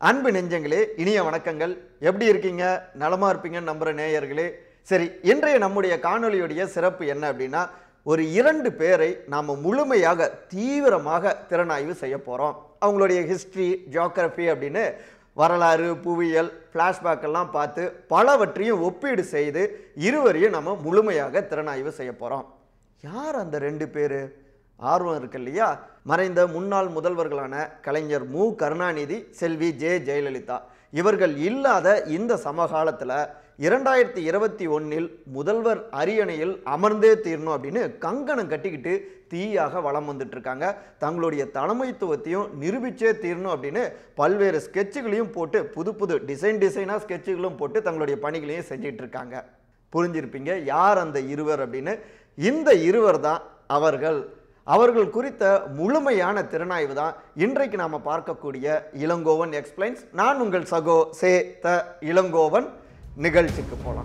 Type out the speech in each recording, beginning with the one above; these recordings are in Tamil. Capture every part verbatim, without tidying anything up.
அன்பு நெஞ்சங்களே, இனிய வணக்கங்கள். எப்படி இருக்கீங்க? நலமா இருப்பீங்கன்னு நம்புற நேயர்களே. சரி, இன்றைய நம்முடைய காணொலியுடைய சிறப்பு என்ன அப்படின்னா, ஒரு இரண்டு பேரை நாம முழுமையாக தீவிரமாக திறனாய்வு செய்ய போறோம். அவங்களுடைய ஹிஸ்டரி, ஜியோகிராஃபி அப்படின்னு வரலாறு, புவியியல், ஃப்ளாஷ்பேக் எல்லாம் பார்த்து பலவற்றையும் ஒப்பீடு செய்து இருவரையும் நம்ம முழுமையாக திறனாய்வு செய்ய போறோம். யார் அந்த ரெண்டு பேரு? ஆர்வம் இருக்கு இல்லையா? மறைந்த முன்னாள் முதல்வர்களான கலைஞர் மு கருணாநிதி, செல்வி ஜெ ஜெயலலிதா இவர்கள் இல்லாத இந்த சமகாலத்தில் இரண்டாயிரத்தி இருபத்தி ஒன்னில் முதல்வர் அரியணையில் அமர்ந்தே தீரணும் அப்படின்னு கங்கணம் கட்டிக்கிட்டு தீயாக வளம் வந்துட்டு இருக்காங்க. தங்களுடைய தலைமைத்துவத்தையும் நிரூபிச்சே தீரணும் அப்படின்னு பல்வேறு ஸ்கெட்சுகளையும் போட்டு புது புது டிசைன் டிசைனாக ஸ்கெட்சுகளும் போட்டு தங்களுடைய பணிகளையும் செஞ்சிட்டு இருக்காங்க. புரிஞ்சிருப்பீங்க யார் அந்த இருவர் அப்படின்னு. இந்த இருவர் தான் அவர்கள். அவர்கள் குறித்த முழுமையான திறனாய்வு தான் இன்றைக்கு நாம பார்க்கக்கூடிய இளங்கோவன் எக்ஸ்பிளைன்ஸ். நான் உங்கள் சகோ சே.த இளங்கோவன். நிகழ்ச்சிக்கு போலாம்.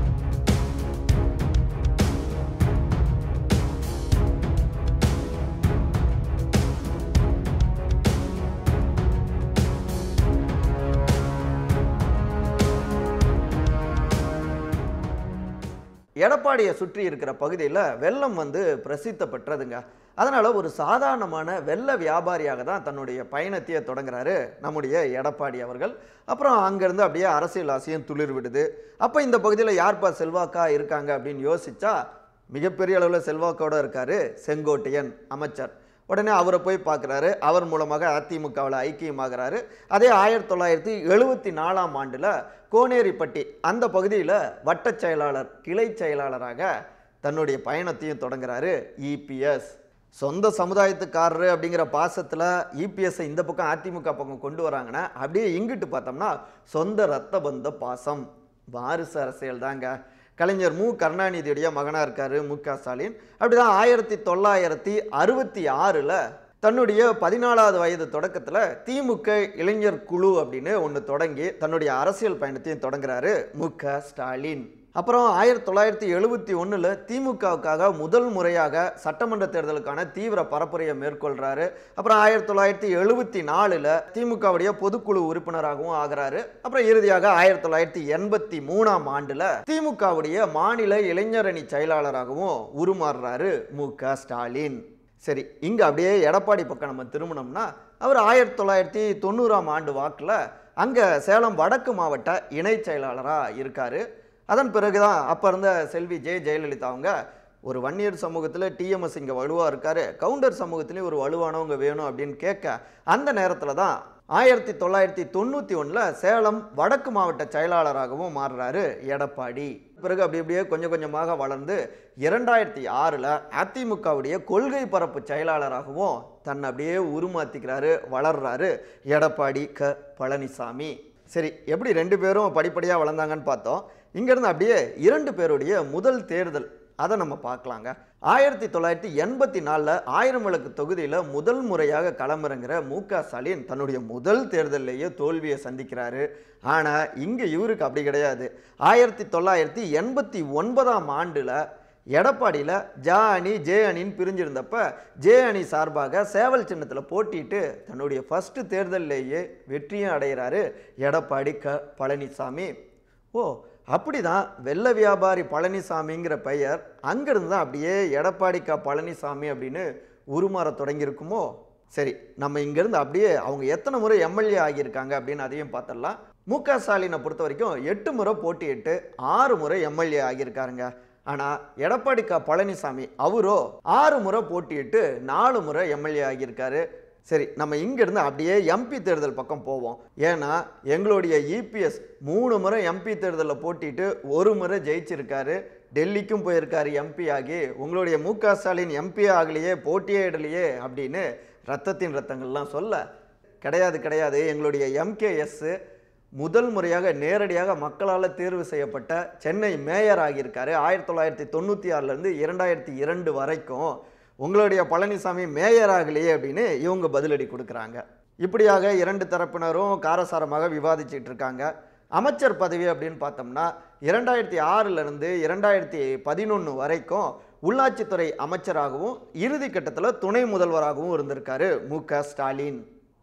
எடப்பாடியை சுற்றி இருக்கிற பகுதியில் வெள்ளம் வந்து பிரசித்த பெற்றதுங்க. அதனால ஒரு சாதாரணமான வெள்ள வியாபாரியாக தான் தன்னுடைய பயணத்தையே தொடங்குறாரு நம்முடைய எடப்பாடி அவர்கள். அப்புறம் அங்கேருந்து அப்படியே அரசியல் ஆசையும் துளிர் விடுது. அப்போ இந்த பகுதியில் யார்ப்பா செல்வாக்கா இருக்காங்க அப்படின்னு யோசிச்சா மிகப்பெரிய அளவில் செல்வாக்கோட இருக்காரு செங்கோட்டையன் அமைச்சர். உடனே அவரை போய் பார்க்குறாரு. அவர் மூலமாக அதிமுகவில் ஐக்கியமாகிறாரு. அதே ஆயிரத்தி தொள்ளாயிரத்தி எழுபத்தி நாலாம் ஆண்டில் கோனேரிப்பட்டி அந்த பகுதியில் வட்ட செயலாளர், கிளை செயலாளராக தன்னுடைய பயணத்தையும் தொடங்குறாரு இ பி எஸ். சொந்த சமுதாயத்துக்காரரு அப்படிங்கிற பாசத்தில் இபிஎஸ்ஸை இந்த பக்கம் அதிமுக பக்கம் கொண்டு வராங்கன்னா, அப்படியே இங்கிட்டு பார்த்தோம்னா சொந்த ரத்த பந்த பாசம், வாரிசு அரசியல் தாங்க. கலைஞர் மு கருணாநிதியுடைய மகனாக இருக்காரு மு க ஸ்டாலின். அப்படிதான் ஆயிரத்தி தொள்ளாயிரத்தி அறுபத்தி ஆறில் தன்னுடைய பதினாலாவது வயது தொடக்கத்தில் திமுக இளைஞர் குழு அப்படின்னு ஒன்று தொடங்கி தன்னுடைய அரசியல் பயணத்தையும் தொடங்குறாரு மு க ஸ்டாலின். அப்புறம் ஆயிரத்தி தொள்ளாயிரத்தி எழுபத்தி ஒன்றில் திமுகவுக்காக முதல் முறையாக சட்டமன்ற தேர்தலுக்கான தீவிர பரப்புரையை மேற்கொள்கிறாரு. அப்புறம் ஆயிரத்தி தொள்ளாயிரத்தி எழுபத்தி நாலில் திமுகவுடைய பொதுக்குழு உறுப்பினராகவும் ஆகிறாரு. அப்புறம் இறுதியாக ஆயிரத்தி தொள்ளாயிரத்தி எண்பத்தி மூணாம் ஆண்டில் திமுகவுடைய மாநில இளைஞரணி செயலாளராகவும் உருமாறுறாரு மு க ஸ்டாலின். சரி, இங்கே அப்படியே எடப்பாடி பக்கம் நம்ம திரும்பினோம்னா, அவர் ஆயிரத்தி தொள்ளாயிரத்தி தொண்ணூறாம் ஆண்டு வாக்கில் அங்கே சேலம் வடக்கு மாவட்ட இணை செயலாளராக இருக்கார். அதன் பிறகுதான் அப்போ இருந்த செல்வி ஜெ ஜெயலலிதா அவங்க ஒரு வன்னியர் சமூகத்தில் டிஎம்எஸ் இங்கே வலுவாக இருக்காரு, கவுண்டர் சமூகத்திலையும் ஒரு வலுவானவங்க வேணும் அப்படின்னு கேட்க, அந்த நேரத்தில் தான் ஆயிரத்தி தொள்ளாயிரத்தி தொண்ணூற்றி ஒன்றில் சேலம் வடக்கு மாவட்ட செயலாளராகவும் மாறுறாரு எடப்பாடி. பிறகு அப்படி அப்படியே கொஞ்சம் கொஞ்சமாக வளர்ந்து இரண்டாயிரத்தி ஆறில் அதிமுகவுடைய கொள்கை பரப்பு செயலாளராகவும் தன்னை அப்படியே உருமாத்திக்கிறாரு, வளர்றாரு எடப்பாடி க பழனிசாமி. சரி, எப்படி ரெண்டு பேரும் படிப்படியாக வளர்ந்தாங்கன்னு பார்த்தோம். இங்கேருந்து அப்படியே இரண்டு பேருடைய முதல் தேர்தல் அதை நம்ம பார்க்கலாங்க. ஆயிரத்தி தொள்ளாயிரத்தி எண்பத்தி நாலில் ஆயிரம் விளக்கு தொகுதியில் முதல் முறையாக களமிறங்குற மு க ஸ்டாலின் தன்னுடைய முதல் தேர்தலிலேயே தோல்வியை சந்திக்கிறாரு. ஆனால் இங்கே இவருக்கு அப்படி கிடையாது. ஆயிரத்தி தொள்ளாயிரத்தி எண்பத்தி ஒன்பதாம் ஆண்டில் எடப்பாடியில் ஜ அணி ஜே அணின்னு பிரிஞ்சிருந்தப்ப ஜே அணி சார்பாக சேவல் சின்னத்தில் போட்டிட்டு தன்னுடைய ஃபர்ஸ்ட் தேர்தலிலேயே வெற்றியும் அடைகிறாரு எடப்பாடி க பழனிசாமி. ஓ, அப்படிதான் வெள்ள வியாபாரி பழனிசாமிங்கிற பெயர் அங்கிருந்து தான் அப்படியே எடப்பாடி க பழனிசாமி அப்படின்னு உருமாற தொடங்கியிருக்குமோ. சரி, நம்ம இங்கேருந்து அப்படியே அவங்க எத்தனை முறை எம்எல்ஏ ஆகியிருக்காங்க அப்படின்னு அதையும் பார்த்துடலாம். மு க ஸ்டாலினை பொறுத்த வரைக்கும் எட்டு முறை போட்டியிட்டு ஆறு முறை எம்எல்ஏ ஆகியிருக்காருங்க. ஆனால் எடப்பாடி க பழனிசாமி அவரோ ஆறு முறை போட்டியிட்டு நாலு முறை எம்எல்ஏ ஆகியிருக்காரு. சரி, நம்ம இங்கிருந்து அப்படியே எம்பி தேர்தல் பக்கம் போவோம். ஏன்னா எங்களுடைய இபிஎஸ் மூணு முறை எம்பி தேர்தலில் போட்டிட்டு ஒரு முறை ஜெயிச்சிருக்காரு. டெல்லிக்கும் போயிருக்காரு எம்பி ஆகி. உங்களுடைய மு க ஸ்டாலின் எம்பி ஆகலையே, போட்டியே இடலையே அப்படின்னு ரத்தத்தின் ரத்தங்கள்லாம் சொல்ல, கிடையாது கிடையாது, எங்களுடைய எம்கேஎஸ் முதல் முறையாக நேரடியாக மக்களால் தேர்வு செய்யப்பட்ட சென்னை மேயர் ஆகியிருக்காரு. ஆயிரத்தி தொள்ளாயிரத்தி தொண்ணூற்றி ஆறுலேருந்து இரண்டாயிரத்தி இரண்டு வரைக்கும் உங்களுடைய பழனிசாமி மேயர் ஆகலையே அப்படின்னு இவங்க பதிலடி கொடுக்குறாங்க. இப்படியாக இரண்டு தரப்பினரும் காரசாரமாக விவாதிச்சுட்டு இருக்காங்க. அமைச்சர் பதவி அப்படின்னு பார்த்தோம்னா இரண்டாயிரத்தி ஆறிலிருந்து இரண்டாயிரத்தி பதினொன்று வரைக்கும் உள்ளாட்சித்துறை அமைச்சராகவும் இறுதி கட்டத்தில் துணை முதல்வராகவும் இருந்திருக்காரு மு க ஸ்டாலின்.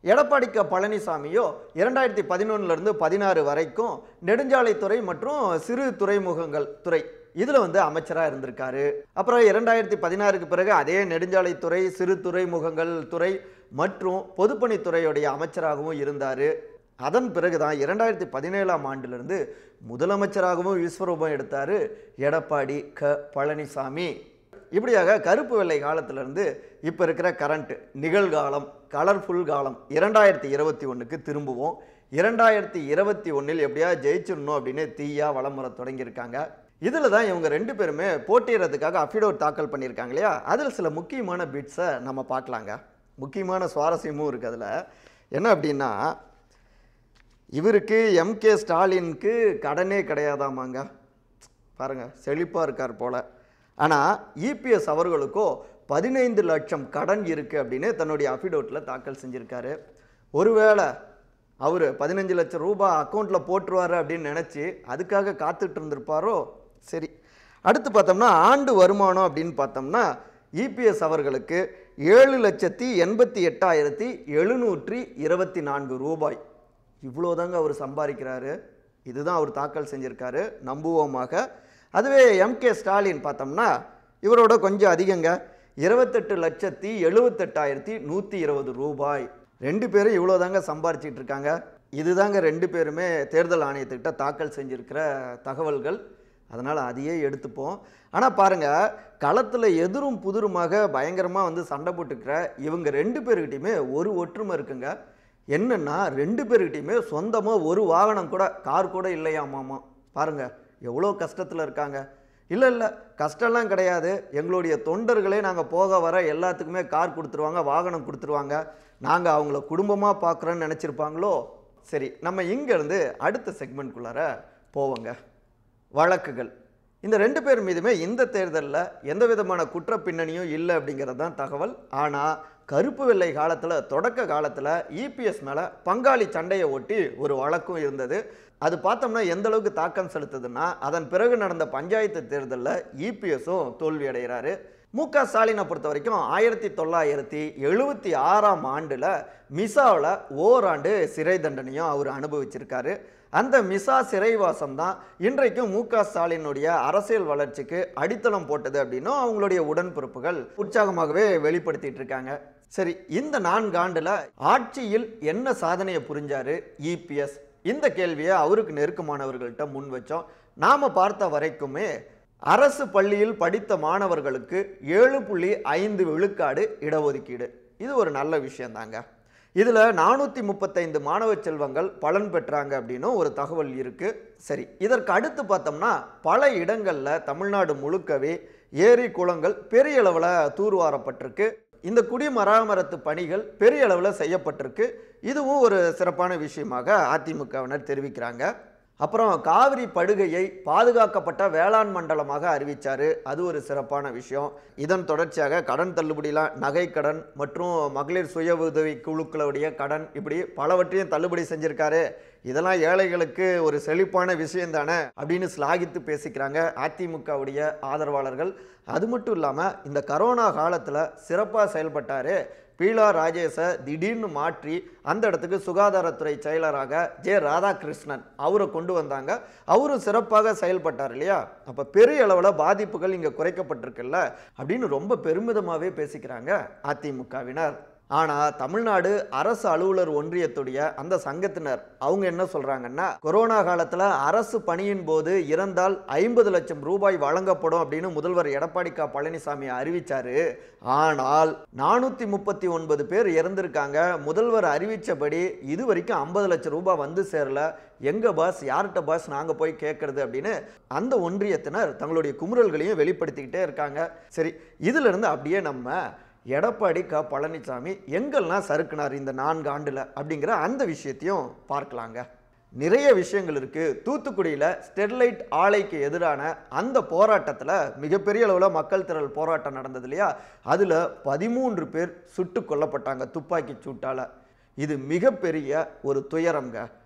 எடப்பாடி க பழனிசாமியோ இரண்டாயிரத்தி பதினொன்னுல இருந்து பதினாறு வரைக்கும் நெடுஞ்சாலைத்துறை மற்றும் சிறு துறைமுகங்கள் துறை இதுல வந்து அமைச்சரா இருந்திருக்காரு. அப்புறம் இரண்டாயிரத்தி பதினாறுக்கு பிறகு அதே நெடுஞ்சாலைத்துறை சிறு துறைமுகங்கள் துறை மற்றும் பொதுப்பணித்துறையுடைய அமைச்சராகவும் இருந்தாரு. அதன் பிறகுதான் இரண்டாயிரத்தி பதினேழாம் ஆண்டிலிருந்து முதலமைச்சராகவும் விஸ்வரூபம் எடுத்தாரு எடப்பாடி க பழனிசாமி. இப்படியாக கருப்பு வெள்ளை காலத்திலிருந்து இப்போ இருக்கிற கரண்ட் நிகழ்காலம் கலர்ஃபுல் காலம் இரண்டாயிரத்தி இருபத்தி ஒன்றுக்கு திரும்புவோம். இரண்டாயிரத்தி இருபத்தி ஒன்றில் எப்படியா ஜெயிச்சிடணும் அப்படின்னு தீயா வளம் வர தொடங்கியிருக்காங்க. இதில் தான் இவங்க ரெண்டு பேருமே போட்டியிடறதுக்காக அஃபிடோட் தாக்கல் பண்ணியிருக்காங்க இல்லையா, அதில் சில முக்கியமான பிட்ஸை நம்ம பார்க்கலாங்க. முக்கியமான சுவாரஸ்யமும் இருக்குது அதில். என்ன அப்படின்னா, இவருக்கு எம்கே ஸ்டாலினுக்கு கடனே கிடையாதாமாங்க. பாருங்கள், செழிப்பாக இருக்கார் போல். ஆனால் இபிஎஸ் அவர்களுக்கோ பதினைந்து லட்சம் கடன் இருக்குது அப்படின்னு தன்னுடைய அஃபிடோட்டில் தாக்கல் செஞ்சுருக்காரு. ஒருவேளை அவர் பதினஞ்சு லட்சம் ரூபாய் அக்கௌண்ட்டில் போட்டுருவார் அப்படின்னு நினச்சி அதுக்காக காத்துட்டு இருந்திருப்பாரோ. சரி, அடுத்து பார்த்தோம்னா ஆண்டு வருமானம் அப்படின்னு பார்த்தோம்னா இபிஎஸ் அவர்களுக்கு ஏழு லட்சத்தி எண்பத்தி எட்டாயிரத்தி எழுநூற்றி இருபத்தி நான்கு ரூபாய் இவ்வளோதாங்க அவர் சம்பாதிக்கிறாரு. இதுதான் அவர் தாக்கல் செஞ்சுருக்காரு, நம்புவோமாக. அதுவே எம்கே ஸ்டாலின் பார்த்தோம்னா இவரோட கொஞ்சம் அதிகங்க, இருபத்தெட்டு லட்சத்தி எழுபத்தெட்டாயிரத்தி நூற்றி இருபது ரூபாய். ரெண்டு பேரும் இவ்வளோ தாங்க சம்பாரிச்சிட்டு இருக்காங்க. இதுதாங்க ரெண்டு பேருமே தேர்தல் ஆணையத்துக்கிட்ட தாக்கல் செஞ்சுருக்கிற தகவல்கள். அதனால் அதையே எடுத்துப்போம். ஆனால் பாருங்கள், களத்தில் எதிரும் புதிருமாக பயங்கரமாக வந்து சண்டை போட்டுக்கிற இவங்க ரெண்டு பேர்கிட்டையுமே ஒரு ஒற்றுமை இருக்குங்க. என்னென்னா, ரெண்டு பேர்கிட்டையுமே சொந்தமாக ஒரு வாகனம் கூட கார் கூட இல்லையாமாமா. பாருங்கள் எவ்வளோ கஷ்டத்தில் இருக்காங்க. இல்லை இல்லை கஷ்டம்லாம் கிடையாது, எங்களுடைய தொண்டர்களே நாங்கள் போக வர எல்லாத்துக்குமே கார் கொடுத்துருவாங்க, வாகனம் கொடுத்துருவாங்க, நாங்கள் அவங்கள குடும்பமாக பார்க்குறோன்னு நினச்சிருப்பாங்களோ. சரி, நம்ம இங்கேருந்து அடுத்த செக்மெண்ட்குள்ளார போவோங்க. வழக்குகள். இந்த ரெண்டு பேர் மீதுமே இந்த தேர்தலில் எந்த விதமான குற்ற பின்னணியும் இல்லை அப்படிங்கிறது தான் தகவல். ஆனால் கருப்பு வெள்ளை காலத்தில் தொடக்க காலத்தில் இபிஎஸ் மேலே பங்காளி சண்டையை ஒட்டி ஒரு வழக்கும் இருந்தது. அது பார்த்தோம்னா எந்த அளவுக்கு தாக்கம் செலுத்துதுன்னா, அதன் பிறகு நடந்த பஞ்சாயத்து தேர்தலில் இபிஎஸும் தோல்வி அடைகிறாரு. மு க ஸ்டாலினை பொறுத்த வரைக்கும் ஆயிரத்தி தொள்ளாயிரத்தி எழுபத்தி ஆறாம் ஆண்டில் மிசாவில் ஓராண்டு சிறை தண்டனையும் அவர் அனுபவிச்சிருக்காரு. அந்த மிசா சிறைவாசம் தான் இன்றைக்கும் மு க ஸ்டாலினுடைய அரசியல் வளர்ச்சிக்கு அடித்தளம் போட்டது அப்படின்னும் அவங்களுடைய உடன்பிறப்புகள் உற்சாகமாகவே வெளிப்படுத்திட்டு இருக்காங்க. சரி, இந்த நான்கு ஆண்டுல ஆட்சியில் என்ன சாதனையை புரிஞ்சாரு இபிஎஸ்? இந்த கேள்வியை அவருக்கு நெருக்கமானவர்கள்ட்ட முன் வச்சோம். நாம பார்த்த வரைக்குமே அரசு பள்ளியில் படித்த மாணவர்களுக்கு ஏழு புள்ளி ஐந்து விழுக்காடு இடஒதுக்கீடு. இது ஒரு நல்ல விஷயம் தாங்க. இதில் நானூற்றி முப்பத்தைந்து மாணவ செல்வங்கள் பலன் பெற்றாங்க அப்படின்னும் ஒரு தகவல் இருக்குது. சரி, இதற்கு அடுத்து பார்த்தோம்னா பல இடங்களில் தமிழ்நாடு முழுக்கவே ஏரி குளங்கள் பெரிய அளவில் தூர்வாரப்பட்டிருக்கு. இந்த குடிமராமரத்து பணிகள் பெரிய அளவில் செய்யப்பட்டிருக்கு. இதுவும் ஒரு சிறப்பான விஷயமாக அதிமுகவினர் தெரிவிக்கிறாங்க. அப்புறம் காவிரி படுகையை பாதுகாக்கப்பட்ட வேளாண் மண்டலமாக அறிவித்தார். அது ஒரு சிறப்பான விஷயம். இதன் தொடர்ச்சியாக கடன் தள்ளுபடிலாம் நகை கடன் மற்றும் மகளிர் சுய உதவி குழுக்களுடைய கடன் இப்படி பலவற்றையும் தள்ளுபடி செஞ்சிருக்காரு. இதெல்லாம் ஏழைகளுக்கு ஒரு செழிப்பான விஷயம் தானே அப்படின்னு ஸ்லாகித்து பேசிக்கிறாங்க அதிமுகவுடைய ஆதரவாளர்கள். அது மட்டும் இல்லாமல் இந்த கரோனா காலத்தில் சிறப்பாக செயல்பட்டார். பீலா ராஜேஷை திடீர்னு மாற்றி அந்த இடத்துக்கு சுகாதாரத்துறை செயலராக ஜே ராதாகிருஷ்ணன் அவரை கொண்டு வந்தாங்க. அவரும் சிறப்பாக செயல்பட்டார் இல்லையா. அப்போ பெரிய அளவில் பாதிப்புகள் இங்கே குறைக்கப்பட்டிருக்குல்ல அப்படின்னு ரொம்ப பெருமிதமாகவே பேசிக்கிறாங்க அதிமுகவினர். ஆனால் தமிழ்நாடு அரசு அலுவலர் ஒன்றியத்துடைய அந்த சங்கத்தினர் அவங்க என்ன சொல்கிறாங்கன்னா, கொரோனா காலத்தில் அரசு பணியின் போது இறந்தால் ஐம்பது லட்சம் ரூபாய் வழங்கப்படும் அப்படின்னு முதல்வர் எடப்பாடி க பழனிசாமி அறிவித்தார். ஆனால் நானூற்றி முப்பத்தி ஒன்பது பேர் இறந்திருக்காங்க. முதல்வர் அறிவித்தபடி இது வரைக்கும் ஐம்பது லட்சம் ரூபாய் வந்து சேரல. எங்க பாஸ், யார்கிட்ட பாஸ் நாங்கள் போய் கேட்கறது அப்படின்னு அந்த ஒன்றியத்தினர் தங்களுடைய குமுறல்களையும் வெளிப்படுத்திக்கிட்டே இருக்காங்க. சரி, இதுல இருந்து அப்படியே நம்ம எடப்பாடி க பழனிசாமி எங்கெல்லாம் சறுக்குனார் இந்த நான்கு ஆண்டுல அப்படிங்கிற அந்த விஷயத்தையும் பார்க்கலாங்க. நிறைய விஷயங்கள் இருக்கு. தூத்துக்குடியில் ஸ்டெர்லைட் ஆலைக்கு எதிரான அந்த போராட்டத்தில் மிகப்பெரிய அளவில் மக்கள் திரள் போராட்டம் நடந்தது இல்லையா, அதில் பதிமூன்று பேர் சுட்டு கொல்லப்பட்டாங்க துப்பாக்கி சூட்டால். இது மிகப்பெரிய ஒரு துயரம்ங்க.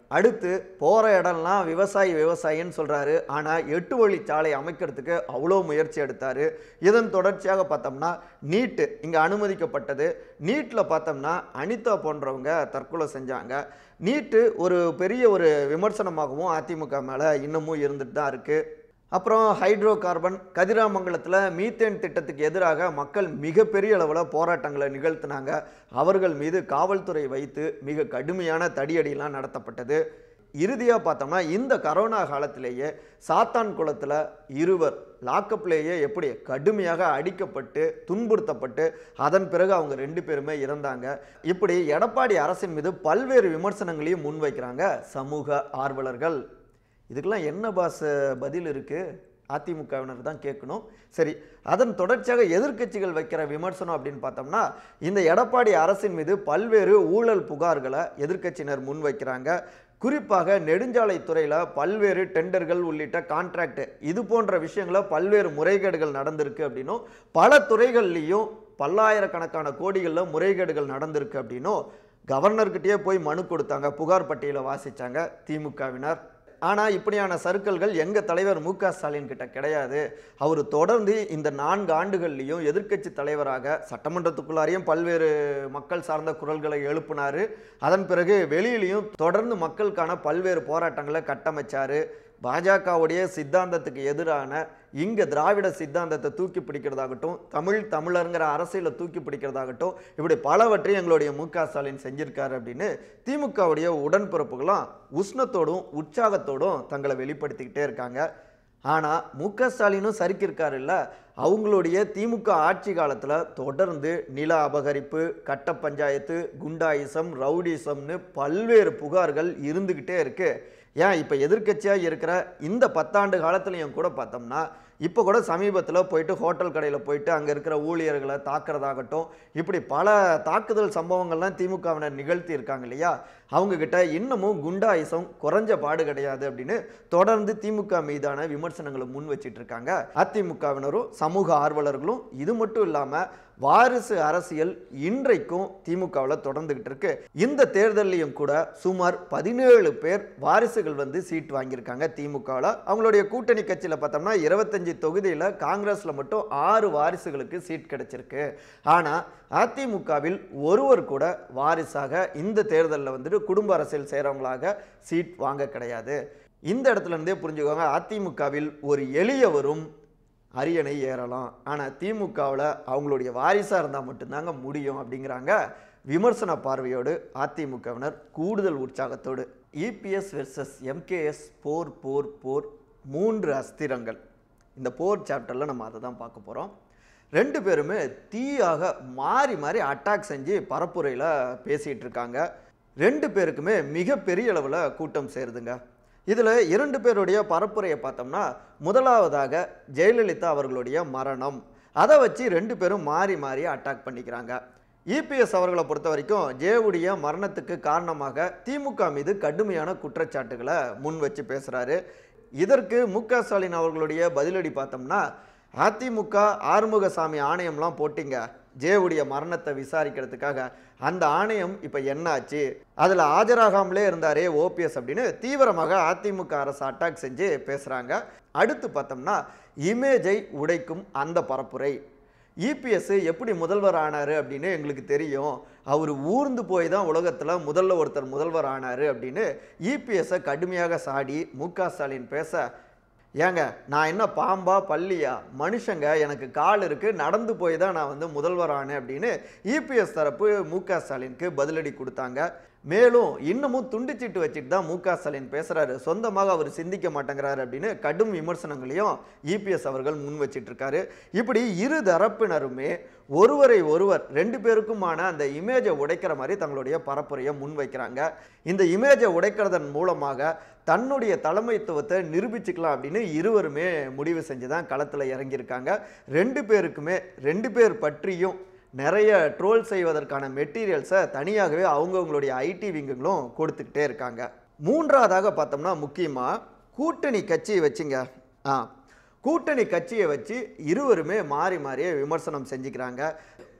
அடுத்து போகிற இடம்லாம் விவசாயி விவசாயின்னு சொல்கிறாரு. ஆனால் எட்டு வழி சாலை அமைக்கிறதுக்கு அவ்வளோ முயற்சி எடுத்தார். இதன் தொடர்ச்சியாக பார்த்தோம்னா நீட்டு இங்கே அனுமதிக்கப்பட்டது. நீட்டில் பார்த்தோம்னா அனிதா போன்றவங்க தற்கொலை செஞ்சாங்க. நீட்டு ஒரு பெரிய ஒரு விமர்சனமாகவும் அதிமுக மேலே இன்னமும் இருந்துட்டு தான் இருக்குது. அப்புறம் ஹைட்ரோ கார்பன் கதிராமங்கலத்தில் மீத்தேன் திட்டத்துக்கு எதிராக மக்கள் மிகப்பெரிய அளவில் போராட்டங்களை நிகழ்த்தினாங்க. அவர்கள் மீது காவல்துறை வைத்து மிக கடுமையான தடியடியெல்லாம் நடத்தப்பட்டது. இறுதியாக பார்த்தோம்னா இந்த கரோனா காலத்திலேயே சாத்தான் குளத்தில் இருவர் லாக்கப்லேயே எப்படி கடுமையாக அடிக்கப்பட்டு துன்புறுத்தப்பட்டு அதன் பிறகு அவங்க ரெண்டு பேருமே இறந்தாங்க. இப்படி எடப்பாடி அரசின் மீது பல்வேறு விமர்சனங்களையும் முன்வைக்கிறாங்க சமூக ஆர்வலர்கள். இதுக்கெல்லாம் என்ன பாஸ் பதில் இருக்குது? அதிமுகவினர் தான் கேட்கணும். சரி, அதன் தொடர்ச்சியாக எதிர்க்கட்சிகள் வைக்கிற விமர்சனம் அப்படின்னு பார்த்தோம்னா இந்த எடப்பாடி அரசின் மீது பல்வேறு ஊழல் புகார்களை எதிர்க்கட்சியினர் முன்வைக்கிறாங்க. குறிப்பாக நெடுஞ்சாலைத்துறையில் பல்வேறு டெண்டர்கள் உள்ளிட்ட கான்ட்ராக்ட் இது போன்ற விஷயங்கள பல்வேறு முறைகேடுகள் நடந்திருக்கு அப்படின்னும் பல துறைகள்லையும் பல்லாயிரக்கணக்கான கோடிகளில் முறைகேடுகள் நடந்திருக்கு அப்படின்னும் கவர்னர்கிட்டயே போய் மனு கொடுத்தாங்க. புகார் பட்டியலை வாசித்தாங்க திமுகவினர். ஆனால் இப்படியான சர்க்கிள்கள் எங்கள் தலைவர் மு க ஸ்டாலின் கிட்ட கிடையாது. அவர் தொடர்ந்து இந்த நான்கு ஆண்டுகள்லையும் எதிர்க்கட்சி தலைவராக சட்டமன்றத்துக்குள்ளாரையும் பல்வேறு மக்கள் சார்ந்த குரல்களை எழுப்பினார். அதன் பிறகு வெளியிலையும் தொடர்ந்து மக்களுக்கான பல்வேறு போராட்டங்களை கட்டமைச்சார். பாஜகவுடைய சித்தாந்தத்துக்கு எதிரான இங்கே திராவிட சித்தாந்தத்தை தூக்கி பிடிக்கிறதாகட்டும், தமிழ் தமிழருங்கிற அரசியலை தூக்கி பிடிக்கிறதாகட்டும், இப்படி பலவற்றையும் எங்களுடைய மு க ஸ்டாலின் செஞ்சிருக்காரு அப்படின்னு திமுகவுடைய உடன்பிறப்புகளாம் உஷ்ணத்தோடும் உற்சாகத்தோடும் தங்களை வெளிப்படுத்திக்கிட்டே இருக்காங்க. ஆனால் மு க ஸ்டாலினும் சரிக்கிருக்காரு இல்லை, அவங்களுடைய திமுக ஆட்சி காலத்தில் தொடர்ந்து நில அபகரிப்பு, கட்ட பஞ்சாயத்து, குண்டாயிசம், ரவுடிசம்னு பல்வேறு புகார்கள் இருந்துக்கிட்டே இருக்கு. ஏன் இப்போ எதிர்க்கட்சியாக இருக்கிற இந்த பத்தாண்டு காலத்துலையும் கூட பார்த்தோம்னா இப்போ கூட சமீபத்தில் போயிட்டு ஹோட்டல் கடையில் போயிட்டு அங்கே இருக்கிற ஊழியர்களை தாக்குறதாகட்டும், இப்படி பல தாக்குதல் சம்பவங்கள்லாம் திமுகவினர் நிகழ்த்தி இருக்காங்க இல்லையா. அவங்கக்கிட்ட இன்னமும் குண்டாயிசம் குறைஞ்ச பாடு கிடையாது அப்படின்னு தொடர்ந்து திமுக மீதான விமர்சனங்களை முன் வச்சிட்டு இருக்காங்க அதிமுகவினரும் சமூக ஆர்வலர்களும். இது மட்டும் இல்லாமல் வாரிசு அரசியல் இன்றைக்கும் திமுகவில் தொடர்ந்துகிட்டு இருக்கு. இந்த தேர்தலையும் கூட சுமார் பதினேழு பேர் வாரிசுகள் வந்து சீட் வாங்கியிருக்காங்க திமுகவில். அவங்களுடைய கூட்டணி கட்சியில் பார்த்தோம்னா இருபத்தஞ்சு தொகுதியில் காங்கிரஸில் மட்டும் ஆறு வாரிசுகளுக்கு சீட் கிடைச்சிருக்கு. ஆனால் அதிமுகவில் ஒருவர் கூட வாரிசாக இந்த தேர்தலில் வந்துட்டு குடும்ப அரசியல் செய்கிறவங்களாக சீட் வாங்க கிடையாது. இந்த இடத்துல இருந்தே புரிஞ்சுக்கோங்க, அதிமுகவில் ஒரு எளியவரும் அரியணை ஏறலாம், ஆனால் திமுகவில் அவங்களுடைய வாரிசாக இருந்தால் மட்டும்தாங்க முடியும் அப்படிங்கிறாங்க விமர்சன பார்வையோடு அதிமுகவினர் கூடுதல் உற்சாகத்தோடு. இபிஎஸ் வெர்சஸ் எம்கேஎஸ் போர் போர் போர் மூன்று அஸ்திரங்கள். இந்த போர் சாப்டரில் நம்ம அதை தான் பார்க்க போகிறோம். ரெண்டு பேருமே தீயாக மாறி மாறி அட்டாக் செஞ்சு பரப்புரையில் பேசிகிட்டு இருக்காங்க. ரெண்டு பேருக்குமே மிகப்பெரிய அளவில் கூட்டம் சேருதுங்க. இதில் இரண்டு பேருடைய பரப்புரையை பார்த்தோம்னா முதலாவதாக ஜெயலலிதா அவர்களுடைய மரணம், அதை வச்சு ரெண்டு பேரும் மாறி மாறி அட்டாக் பண்ணிக்கிறாங்க. இபிஎஸ் அவர்களை பொறுத்த வரைக்கும் ஜெயவுடைய மரணத்துக்கு காரணமாக திமுக மீது கடுமையான குற்றச்சாட்டுகளை முன் வச்சு பேசுகிறாரு. இதற்கு மு க ஸ்டாலின் அவர்களுடைய பதிலடி பார்த்தோம்னா அதிமுக ஆறுமுகசாமி ஆணையம்லாம் போட்டிங்க ஜெயவுடைய மரணத்தை விசாரிக்கிறதுக்காக, அந்த ஆணையம் இப்போ என்ன ஆச்சு, அதில் ஆஜராகாமலே இருந்தாரே ஓபிஎஸ் அப்படின்னு தீவிரமாக அதிமுக அரசு அட்டாக் செஞ்சு பேசுகிறாங்க. அடுத்து பார்த்தோம்னா இமேஜை உடைக்கும் அந்த பரப்புரை. இபிஎஸ் எப்படி முதல்வர் ஆனார் அப்படின்னு எங்களுக்கு தெரியும், அவர் ஊர்ந்து போய் தான் உலகத்தில் முதல்ல ஒருத்தர் முதல்வர் ஆனார் அப்படின்னு இபிஎஸ்ஸை கடுமையாக சாடி மு க ஸ்டாலின் பேச, ஏங்க நான் என்ன பாம்பா பள்ளியா, மனுஷங்க, எனக்கு கால் இருக்குது, நடந்து போய் தான் நான் வந்து முதல்வர் ஆனேன் அப்படின்னு இபிஎஸ் தரப்பு மு க ஸ்டாலினுக்கு பதிலடி கொடுத்தாங்க. மேலும் இன்னமும் துண்டிச்சிட்டு வச்சுட்டு தான் மு க ஸ்டாலின் பேசுகிறாரு, சொந்தமாக அவர் சிந்திக்க மாட்டேங்கிறாரு அப்படின்னு கடும் விமர்சனங்களையும் இபிஎஸ் அவர்கள் முன் வச்சிட்டு இருக்காரு. இப்படி இரு தரப்பினருமே ஒருவரை ஒருவர் ரெண்டு பேருக்குமான அந்த இமேஜை உடைக்கிற மாதிரி தங்களுடைய பரப்புரையை முன் வைக்கிறாங்க. இந்த இமேஜை உடைக்கிறதன் மூலமாக தன்னுடைய தலைமைத்துவத்தை நிரூபிச்சுக்கலாம் அப்படின்னு இருவருமே முடிவு செஞ்சு தான் களத்தில் இறங்கியிருக்காங்க. ரெண்டு பேருக்குமே ரெண்டு பேர் பற்றியும் நிறைய ட்ரோல் செய்வதற்கான மெட்டீரியல்ஸை தனியாகவே அவங்கவுங்களுடைய ஐடி விங்குகளும் கொடுத்துக்கிட்டே இருக்காங்க. மூன்றாவதாக பார்த்தோம்னா முக்கியமாக கூட்டணி கட்சியை வச்சுங்க. ஆ கூட்டணி கட்சியை வச்சு இருவருமே மாறி மாறியே விமர்சனம் செஞ்சுக்கிறாங்க.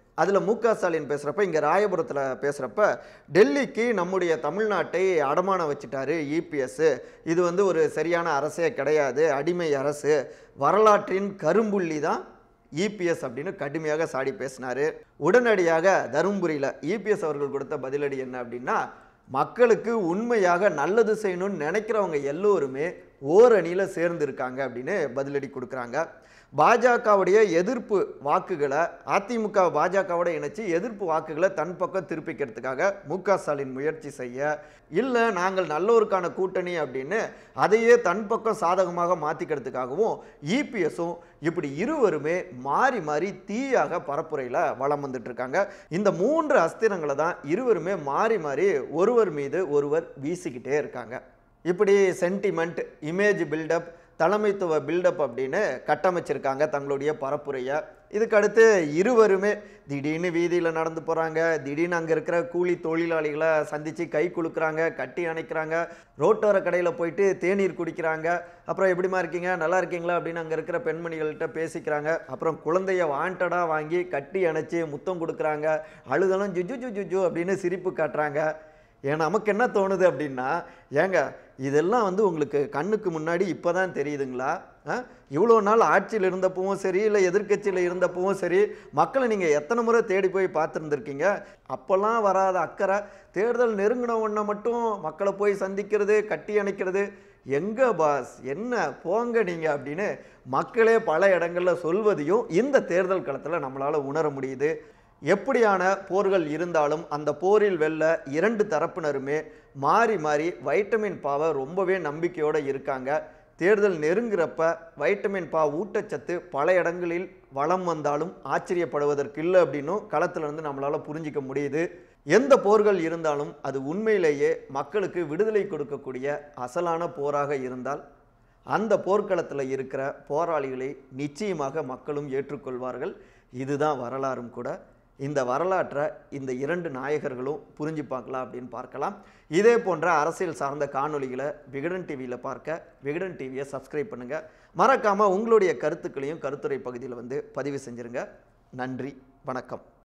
அதில் மு க ஸ்டாலின் பேசுகிறப்ப இங்கே ராயபுரத்தில் பேசுகிறப்ப டெல்லிக்கு நம்முடைய தமிழ்நாட்டை அடமானம் வச்சுட்டாரு இ பி எஸ், இது வந்து ஒரு சரியான அரசே கிடையாது, அடிமை அரசு, வரலாற்றின் கரும்புள்ளி தான் இ பி எஸ் அப்படின்னு கடுமையாக சாடி பேசினார். உடனடியாக தருமபுரியில் இ பி எஸ் அவர்கள் கொடுத்த பதிலடி என்ன அப்படின்னா, மக்களுக்கு உண்மையாக நல்லது செய்யணும்னு நினைக்கிறவங்க எல்லோருமே ஓரணியில் சேர்ந்து இருக்காங்க அப்படின்னு பதிலடி கொடுக்குறாங்க. பாஜகவுடைய எதிர்ப்பு வாக்குகளை அதிமுக பாஜகவோட இணைச்சி எதிர்ப்பு வாக்குகளை தன் பக்கம் திருப்பிக்கிறதுக்காக மு க ஸ்டாலின் முயற்சி செய்ய, இல்லை நாங்கள் நல்லோருக்கான கூட்டணி அப்படின்னு அதையே தன் பக்கம் சாதகமாக மாற்றிக்கிறதுக்காகவும் இ பி எஸும் இப்படி இருவருமே மாறி மாறி தீயாக பரப்புரையில் வலம் வந்துட்டு இருக்காங்க. இந்த மூன்று அஸ்திரங்களை தான் இருவருமே மாறி மாறி ஒருவர் மீது ஒருவர் வீசிக்கிட்டே இருக்காங்க. இப்படி சென்டிமெண்ட், இமேஜ் பில்டப், தலைமைத்துவ பில்டப் அப்படின்னு கட்டமைச்சிருக்காங்க தங்களுடைய பரப்புரையை. இதுக்கடுத்து இருவருமே திடீர்னு வீதியில் நடந்து போகிறாங்க, திடீர்னு அங்கே இருக்கிற கூலி தொழிலாளிகளை சந்தித்து கை குலுக்குறாங்க, கட்டி அணைக்கிறாங்க, ரோட்டோர கடையில் போயிட்டு தேநீர் குடிக்கிறாங்க, அப்புறம் எப்படிமா இருக்கீங்க நல்லா இருக்கீங்களா அப்படின்னு அங்கே இருக்கிற பெண்மணிகள்கிட்ட பேசிக்கிறாங்க, அப்புறம் குழந்தைய வாண்டடாக வாங்கி கட்டி அணைச்சி முத்தம் கொடுக்குறாங்க, அழுதலும் ஜுஜு ஜு ஜுஜு அப்படின்னு சிரிப்பு காட்டுறாங்க. ஏன் நமக்கு என்ன தோணுது அப்படின்னா, ஏங்க இதெல்லாம் வந்து உங்களுக்கு கண்ணுக்கு முன்னாடி இப்போ தான் தெரியுதுங்களா? இவ்வளோ நாள் ஆட்சியில் இருந்தப்பவும் சரி, இல்லை எதிர்கட்சியில் இருந்தப்பவும் சரி, மக்களை நீங்கள் எத்தனை முறை தேடி போய் பார்த்துருந்துருக்கீங்க? அப்போல்லாம் வராத அக்கறை தேர்தல் நெருங்கின ஒன்றை மட்டும் மக்களை போய் சந்திக்கிறது, கட்டி அணைக்கிறது, எங்கே பாஸ் என்ன போங்க நீங்கள் அப்படின்னு மக்களே பல இடங்களில் சொல்வதையும் இந்த தேர்தல் களத்தில் நம்மளால் உணர முடியுது. எப்படியான போர்கள் இருந்தாலும் அந்த போரில் வெல்ல இரண்டு தரப்பினருமே மாறி மாறி வைட்டமின் பாவை ரொம்பவே நம்பிக்கையோடு இருக்காங்க. தேர்தல் நெருங்குறப்ப வைட்டமின் பா ஊட்டச்சத்து பல இடங்களில் வளம் வந்தாலும் ஆச்சரியப்படுவதற்கு இல்லை அப்படின்னும் களத்திலிருந்து நம்மளால் புரிஞ்சிக்க முடியுது. எந்த போர்கள் இருந்தாலும் அது உண்மையிலேயே மக்களுக்கு விடுதலை கொடுக்கக்கூடிய அசலான போராக இருந்தால் அந்த போர்க்களத்தில் இருக்கிற போராளிகளை நிச்சயமாக மக்களும் ஏற்றுக்கொள்வார்கள். இதுதான் வரலாறும் கூட. இந்த வரலாற்றை இந்த இரண்டு நாயகர்களும் புரிஞ்சுப்பாங்களா அப்படின்னு பார்க்கலாம். இதே போன்ற அரசியல் சார்ந்த காணொளிகளை விகடன் டிவியில் பார்க்க விகடன் டிவியை சப்ஸ்கிரைப் பண்ணுங்கள். மறக்காமல் உங்களுடைய கருத்துக்களையும் கருத்துரை பகுதியில் வந்து பதிவு செஞ்சுருங்க. நன்றி, வணக்கம்.